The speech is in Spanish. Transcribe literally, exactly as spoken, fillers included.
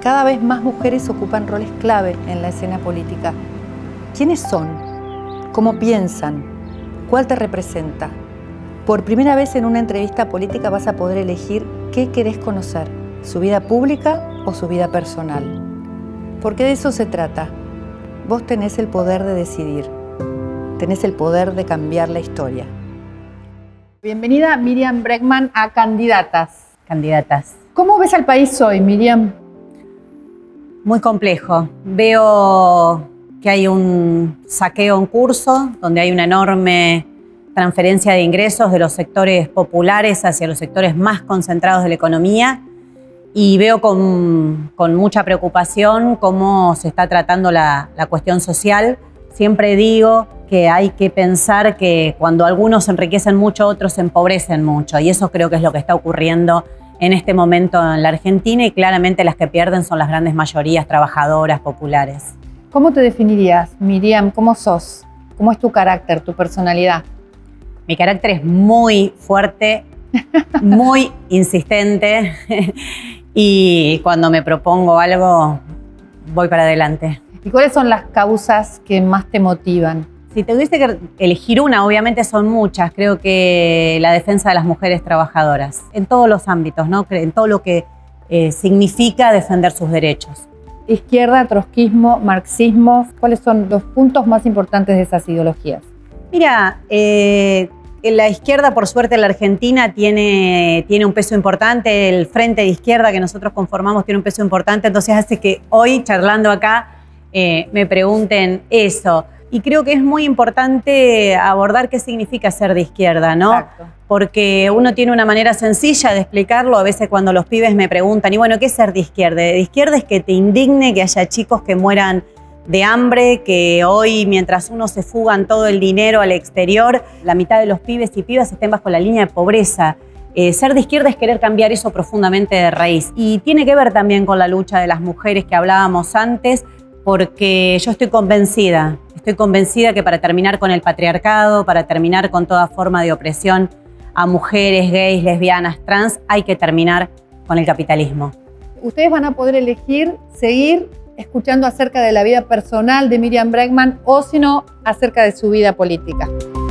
cada vez más mujeres ocupan roles clave en la escena política. ¿Quiénes son? ¿Cómo piensan? ¿Cuál te representa? Por primera vez en una entrevista política vas a poder elegir qué querés conocer, su vida pública o su vida personal. Porque de eso se trata. Vos tenés el poder de decidir, tenés el poder de cambiar la historia. Bienvenida Miriam Bregman a Candidatas. Candidatas. ¿Cómo ves al país hoy, Miriam? Muy complejo. Veo que hay un saqueo en curso, donde hay una enorme transferencia de ingresos de los sectores populares hacia los sectores más concentrados de la economía, y veo con, con mucha preocupación cómo se está tratando la, la cuestión social. Siempre digo que hay que pensar que cuando algunos se enriquecen mucho, otros se empobrecen mucho, y eso creo que es lo que está ocurriendo en este momento en la Argentina, y claramente las que pierden son las grandes mayorías trabajadoras, populares. ¿Cómo te definirías, Miriam? ¿Cómo sos? ¿Cómo es tu carácter, tu personalidad? Mi carácter es muy fuerte, muy insistente, y cuando me propongo algo, voy para adelante. ¿Y cuáles son las causas que más te motivan? Si tuviese que elegir una, obviamente son muchas. Creo que la defensa de las mujeres trabajadoras, en todos los ámbitos, ¿no? En todo lo que eh, significa defender sus derechos. Izquierda, trotskismo, marxismo, ¿cuáles son los puntos más importantes de esas ideologías? Mira, eh, la izquierda, por suerte, en la Argentina tiene, tiene un peso importante. El Frente de Izquierda que nosotros conformamos tiene un peso importante, entonces hace que hoy, charlando acá, eh, me pregunten eso. Y creo que es muy importante abordar qué significa ser de izquierda, ¿no? Exacto. Porque uno tiene una manera sencilla de explicarlo. A veces cuando los pibes me preguntan, y bueno, ¿qué es ser de izquierda? De izquierda es que te indigne que haya chicos que mueran de hambre, que hoy, mientras uno se fugan todo el dinero al exterior, la mitad de los pibes y pibas estén bajo la línea de pobreza. Eh, ser de izquierda es querer cambiar eso profundamente de raíz. Y tiene que ver también con la lucha de las mujeres que hablábamos antes, porque yo estoy convencida, estoy convencida que para terminar con el patriarcado, para terminar con toda forma de opresión a mujeres, gays, lesbianas, trans, hay que terminar con el capitalismo. Ustedes van a poder elegir seguir escuchando acerca de la vida personal de Miriam Bregman o si no, acerca de su vida política.